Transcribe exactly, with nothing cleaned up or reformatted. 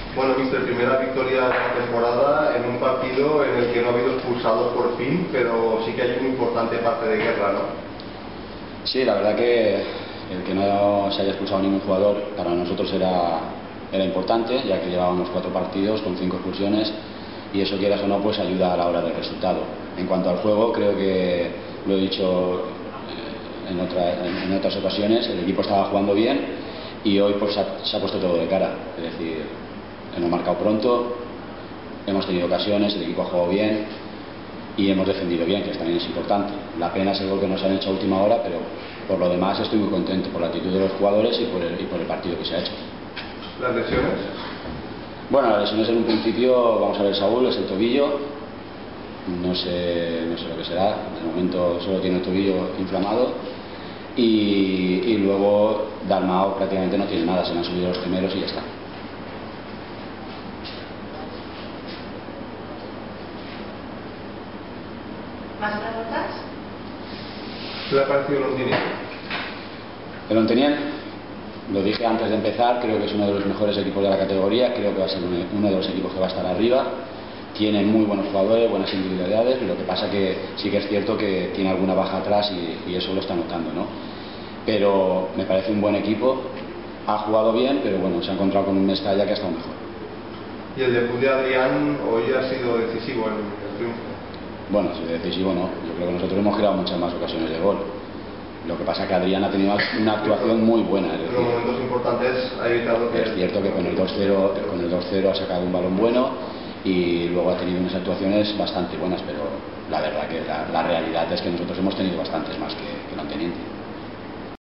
Bueno, mister, primera victoria de la temporada en un partido en el que no ha habido expulsados por fin, pero sí que hay una importante parte de guerra, ¿no? Sí, la verdad que el que no se haya expulsado ningún jugador para nosotros era, era importante, ya que llevábamos cuatro partidos con cinco expulsiones y eso, quieras o no, pues ayuda a la hora del resultado. En cuanto al juego, creo que lo he dicho en, otra, en otras ocasiones, el equipo estaba jugando bien y hoy pues se ha, se ha puesto todo de cara, es decir, hemos marcado pronto, hemos tenido ocasiones, el equipo ha jugado bien y hemos defendido bien, que también es importante. La pena es el gol que nos han hecho a última hora, pero por lo demás estoy muy contento por la actitud de los jugadores y por el, y por el partido que se ha hecho. ¿Las lesiones? Bueno, las lesiones en un principio, vamos a ver, Saúl es el tobillo, no sé, no sé lo que será, de momento solo tiene el tobillo inflamado y, y luego Dalmau prácticamente no tiene nada, se le han subido los primeros y ya está. ¿Más preguntas? ¿Qué le ha parecido el Ontinyent? El Ontinyent, lo dije antes de empezar, creo que es uno de los mejores equipos de la categoría, creo que va a ser uno de los equipos que va a estar arriba. Tiene muy buenos jugadores, buenas individualidades, lo que pasa que sí que es cierto que tiene alguna baja atrás y, y eso lo está notando, ¿no? Pero me parece un buen equipo, ha jugado bien, pero bueno, se ha encontrado con un Mestalla que ha estado mejor. Y el debut de Adrián hoy ha sido decisivo en el triunfo. Bueno, si decisivo no, yo creo que nosotros hemos creado muchas más ocasiones de gol. Lo que pasa es que Adrián ha tenido una actuación muy buena. Es decir, en los momentos importantes ha evitado que... Es cierto que con el dos cero con el dos cero ha sacado un balón bueno y luego ha tenido unas actuaciones bastante buenas, pero la verdad que la, la realidad es que nosotros hemos tenido bastantes más que, que el Ontinyent.